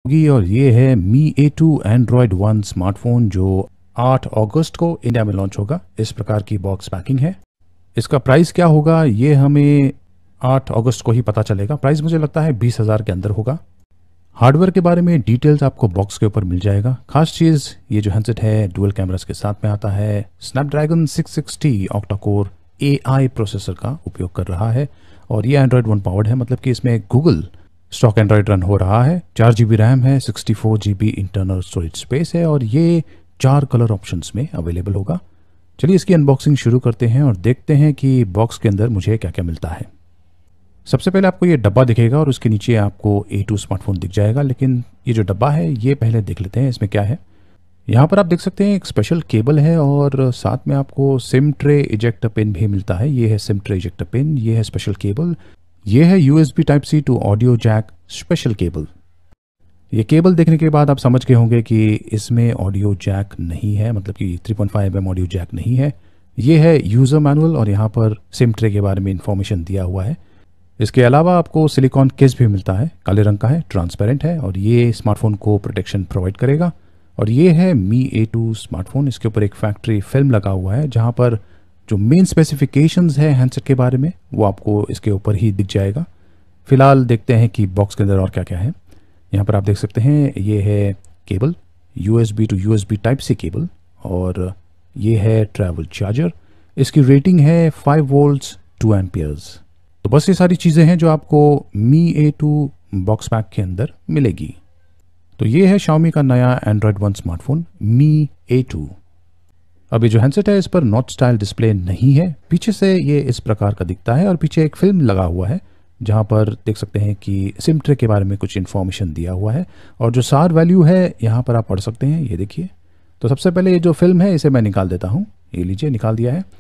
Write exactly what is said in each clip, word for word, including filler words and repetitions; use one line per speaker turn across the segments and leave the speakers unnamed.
होगी और ये है Mi A two Android One smartphone जो आठ अगस्त को इंडिया में लॉन्च होगा। इस प्रकार की बॉक्स पैकिंग है। इसका प्राइस क्या होगा ये हमें आठ अगस्त को ही पता चलेगा। प्राइस मुझे लगता है बीस हज़ार के अंदर होगा। हार्डवेयर के बारे में डिटेल्स आपको बॉक्स के ऊपर मिल जाएगा। खास चीज़ ये जो हैंडसेट है डुअल कैमरास के साथ में आता है। Snapdragon six sixty octa core A I processor का उपयोग कर रहा है और ये एंड्रॉयड वन पावर्ड है, मतलब कि इसमें गूगल स्टॉक एंड्रॉयड रन हो रहा है। चार जी बी रैम है, sixty four G B internal storage space है और ये चार कलर ऑप्शंस में अवेलेबल होगा। चलिए इसकी अनबॉक्सिंग शुरू करते हैं और देखते हैं कि बॉक्स के अंदर मुझे क्या क्या मिलता है। सबसे पहले आपको ये डब्बा दिखेगा और उसके नीचे आपको ए टू स्मार्टफोन दिख जाएगा, लेकिन ये जो डब्बा है ये पहले देख लेते हैं इसमें क्या है। यहाँ पर आप देख सकते हैं एक स्पेशल केबल है और साथ में आपको सिम ट्रे इजेक्टर पिन भी मिलता है। ये है सिम ट्रे इजेक्टर पिन, ये है स्पेशल केबल, ये है USB type C to audio jack special cable. ये केबल देखने के बाद आप समझ गए होंगे कि इसमें ऑडियो जैक नहीं है, मतलब कि three point five M M audio jack नहीं है। ये है यूज़र मैनुअल और यहाँ पर सिम ट्रे के बारे में इंफॉर्मेशन दिया हुआ है। इसके अलावा आपको सिलिकॉन केस भी मिलता है, काले रंग का है, ट्रांसपेरेंट है और ये स्मार्टफोन को प्रोटेक्शन प्रोवाइड करेगा। और ये है मी ए टू स्मार्टफोन। इसके ऊपर एक फैक्ट्री फिल्म लगा हुआ है जहाँ पर जो मेन स्पेसिफिकेशंस है हैंडसेट के बारे में वो आपको इसके ऊपर ही दिख जाएगा। फिलहाल देखते हैं कि बॉक्स के अंदर और क्या क्या है। यहाँ पर आप देख सकते हैं ये है cable, USB to USB type C cable और ये है ट्रैवल चार्जर। इसकी रेटिंग है फाइव वोल्ट्स टू एम्पियर्स। तो बस ये सारी चीज़ें हैं जो आपको Mi A two box pack के अंदर मिलेगी। तो ये है Xiaomi का नया Android One smartphone Mi A two. अब ये जो हैंडसेट है इस पर नॉट स्टाइल डिस्प्ले नहीं है। पीछे से ये इस प्रकार का दिखता है और पीछे एक फिल्म लगा हुआ है जहाँ पर देख सकते हैं कि सिम ट्रे के बारे में कुछ इन्फॉर्मेशन दिया हुआ है और जो सार वैल्यू है यहाँ पर आप पढ़ सकते हैं, ये देखिए। तो सबसे पहले ये जो फिल्म है इसे मैं निकाल देता हूँ। ये लीजिए, निकाल दिया है।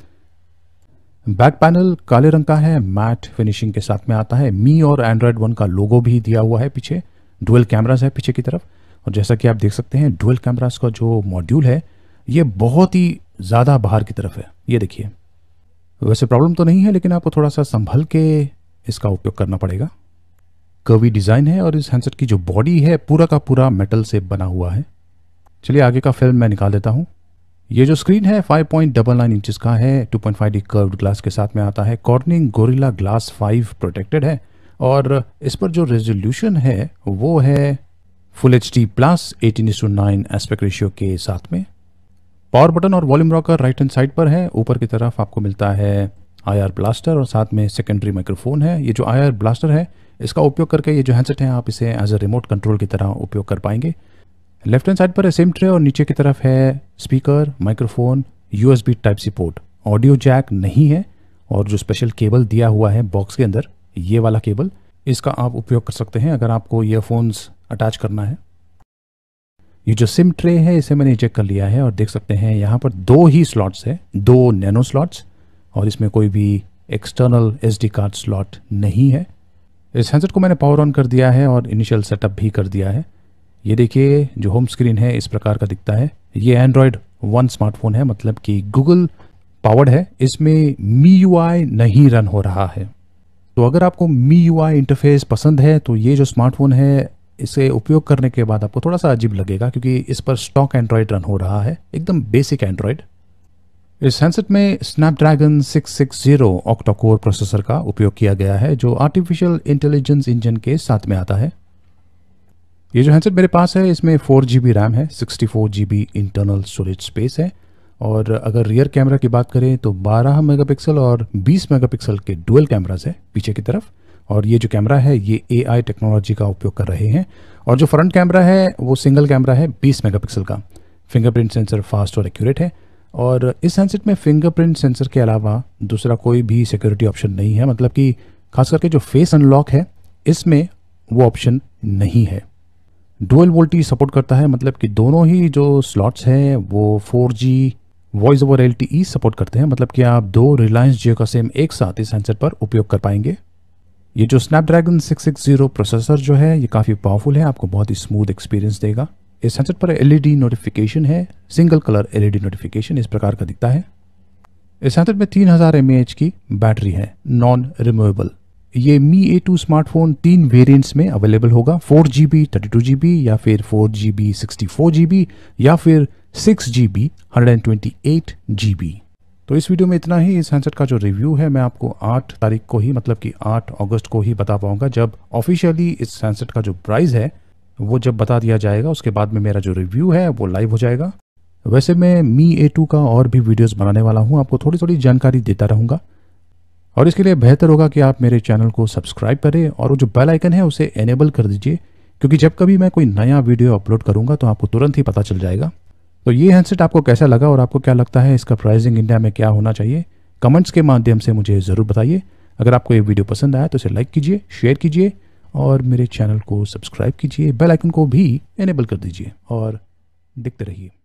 बैक पैनल काले रंग का है, मैट फिनिशिंग के साथ में आता है। मी और एंड्रॉयड वन का लोगो भी दिया हुआ है पीछे। डुअल कैमरास है पीछे की तरफ और जैसा कि आप देख सकते हैं डुअल कैमरास का जो मॉड्यूल है ये बहुत ही ज़्यादा बाहर की तरफ है, ये देखिए। वैसे प्रॉब्लम तो नहीं है लेकिन आपको थोड़ा सा संभल के इसका उपयोग करना पड़ेगा। कर्वी डिज़ाइन है और इस हैंडसेट की जो बॉडी है पूरा का पूरा मेटल से बना हुआ है। चलिए आगे का फिल्म मैं निकाल देता हूँ। ये जो स्क्रीन है five point nine nine inches का है, two point five D curved glass के साथ में आता है। Corning Gorilla Glass five protected है और इस पर जो रेजोल्यूशन है वो है full H D plus eighteen is to nine aspect ratio के साथ में। पावर बटन और volume rocker right hand side पर है। ऊपर की तरफ आपको मिलता है आई आर ब्लास्टर और साथ में सेकेंडरी माइक्रोफोन है। ये जो आई आर ब्लास्टर है इसका उपयोग करके ये जो हैंडसेट है आप इसे एज अ रिमोट कंट्रोल की तरह उपयोग कर पाएंगे। लेफ्ट हैंड साइड पर है सिम ट्रे और नीचे की तरफ है speaker, microphone, USB type C port. Audio jack नहीं है और जो स्पेशल केबल दिया हुआ है बॉक्स के अंदर, ये वाला केबल, इसका आप उपयोग कर सकते हैं अगर आपको ईयरफोन्स अटैच करना है। ये जो सिम ट्रे है इसे मैंने चेक कर लिया है और देख सकते हैं यहाँ पर दो ही स्लॉट्स है, दो नैनो स्लॉट्स और इसमें कोई भी एक्सटर्नल एसडी कार्ड स्लॉट नहीं है। इस हैंडसेट को मैंने पावर ऑन कर दिया है और इनिशियल सेटअप भी कर दिया है। ये देखिए जो होम स्क्रीन है इस प्रकार का दिखता है। ये एंड्रॉयड वन स्मार्टफोन है, मतलब कि गूगल पावर्ड है। इसमें मी यू आई नहीं रन हो रहा है। तो अगर आपको मी यू आई इंटरफेस पसंद है तो ये जो स्मार्टफोन है इसे उपयोग करने के बाद आपको थोड़ा सा अजीब लगेगा क्योंकि इस पर स्टॉक एंड्रॉयड रन हो रहा है, एकदम बेसिक एंड्रॉयड। इस हैंडसेट में Snapdragon six sixty octa core processor का उपयोग किया गया है जो आर्टिफिशियल इंटेलिजेंस इंजन के साथ में आता है। ये जो हैंडसेट मेरे पास है इसमें फोर जी बी रैम है, sixty four G B internal storage space है और अगर रियर कैमरा की बात करें तो बारह मेगापिक्सल और बीस मेगापिक्सल के डुअल कैमरास है पीछे की तरफ। और ये जो कैमरा है ये ए आई टेक्नोलॉजी का उपयोग कर रहे हैं और जो फ्रंट कैमरा है वो सिंगल कैमरा है बीस मेगापिक्सल का। फिंगरप्रिंट सेंसर फास्ट और एक्यूरेट है और इस हैंडसेट में फिंगरप्रिंट सेंसर के अलावा दूसरा कोई भी सिक्योरिटी ऑप्शन नहीं है, मतलब कि खास करके जो फेस अनलॉक है इसमें वो ऑप्शन नहीं है। डुअल वोल्टी सपोर्ट करता है, मतलब कि दोनों ही जो स्लॉट्स हैं वो four G voice over L T E support करते हैं, मतलब कि आप दो रिलायंस जियो का सिम एक साथ इस हैंडसेट पर उपयोग कर पाएंगे। ये जो स्नैपड्रैगन सिक्स सिक्सटी प्रोसेसर जो है ये काफ़ी पावरफुल है, आपको बहुत ही स्मूथ एक्सपीरियंस देगा। इस हैंडसेट पर एलईडी नोटिफिकेशन है, सिंगल कलर एलईडी नोटिफिकेशन इस प्रकार का दिखता है। इस हैंडसेट में तीन हज़ार एम ए एच की बैटरी है, नॉन रिमूवेबल। ये मी ए टू स्मार्टफोन तीन वेरिएंट्स में अवेलेबल होगा, four G B thirty two G B या फिर four G B sixty four G B या फिर six G B hundred twenty eight G B. तो इस वीडियो में इतना ही। इस हैंडसेट का जो रिव्यू है मैं आपको आठ तारीख को ही, मतलब कि आठ अगस्त को ही बता पाऊंगा, जब ऑफिशियली इस हैंडसेट का जो प्राइस है वो जब बता दिया जाएगा। उसके बाद में मेरा जो रिव्यू है वो लाइव हो जाएगा। वैसे मैं मी ए टू का और भी वीडियोस बनाने वाला हूं, आपको थोड़ी थोड़ी जानकारी देता रहूंगा, और इसके लिए बेहतर होगा कि आप मेरे चैनल को सब्सक्राइब करें और वो जो बेल आइकन है उसे एनेबल कर दीजिए, क्योंकि जब कभी मैं कोई नया वीडियो अपलोड करूंगा तो आपको तुरंत ही पता चल जाएगा। तो ये हैंडसेट आपको कैसा लगा और आपको क्या लगता है इसका प्राइसिंग इंडिया में क्या होना चाहिए, कमेंट्स के माध्यम से मुझे ज़रूर बताइए। अगर आपको ये वीडियो पसंद आया तो इसे लाइक कीजिए, शेयर कीजिए और मेरे चैनल को सब्सक्राइब कीजिए, बेल आइकन को भी एनेबल कर दीजिए और देखते रहिए।